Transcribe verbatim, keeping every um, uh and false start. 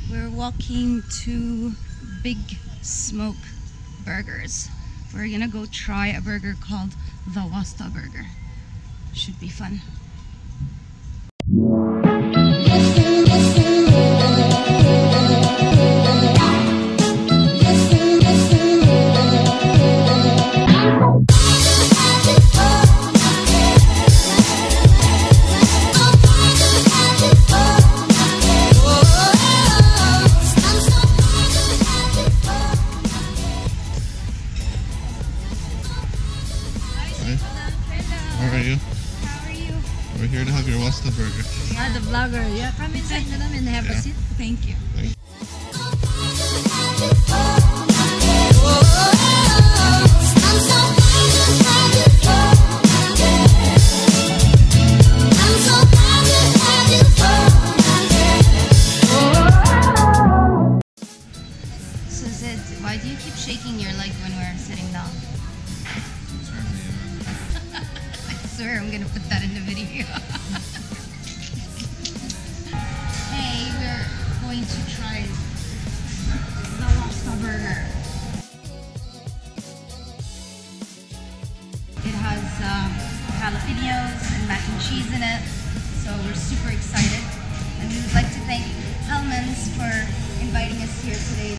We're walking to Big Smoke Burgers. We're gonna go try a burger called the Wasta burger. Should be fun. How are you? How are you? We're here to have your Wasta burger. Ah, the vlogger. Yeah, come inside na namin. Have Yeah. a seat. Thank you. Thank So Zed, why do you keep shaking your leg when we're sitting down? I swear I'm gonna put that in the video. Hey, we're going to try the Wasta burger. It has uh, jalapenos and mac and cheese in it, so we're super excited. And we would like to thank Hellman's for inviting us here today